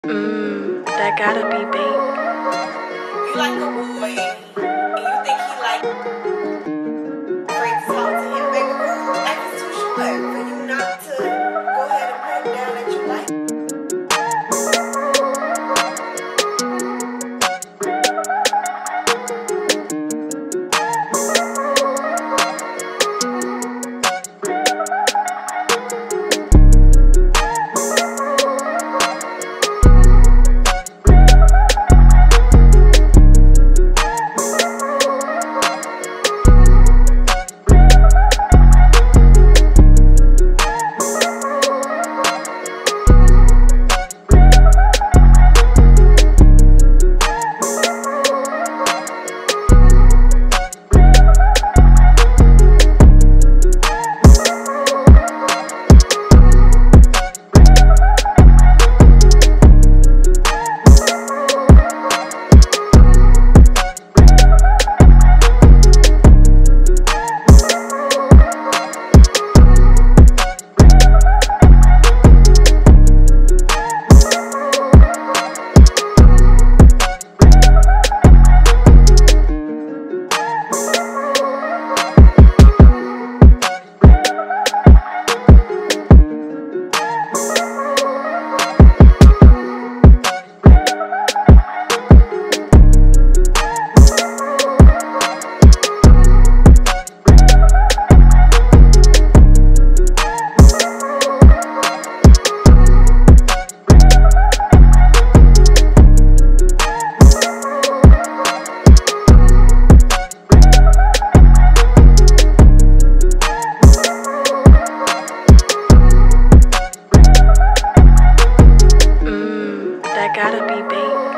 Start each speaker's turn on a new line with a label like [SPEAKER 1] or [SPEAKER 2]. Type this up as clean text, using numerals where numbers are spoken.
[SPEAKER 1] That gotta be bait.
[SPEAKER 2] You like a boy, and you think he like afraid to talk to him, baby girl. Life is too short for you not to go ahead and put him down that you like.
[SPEAKER 1] That gotta be bait.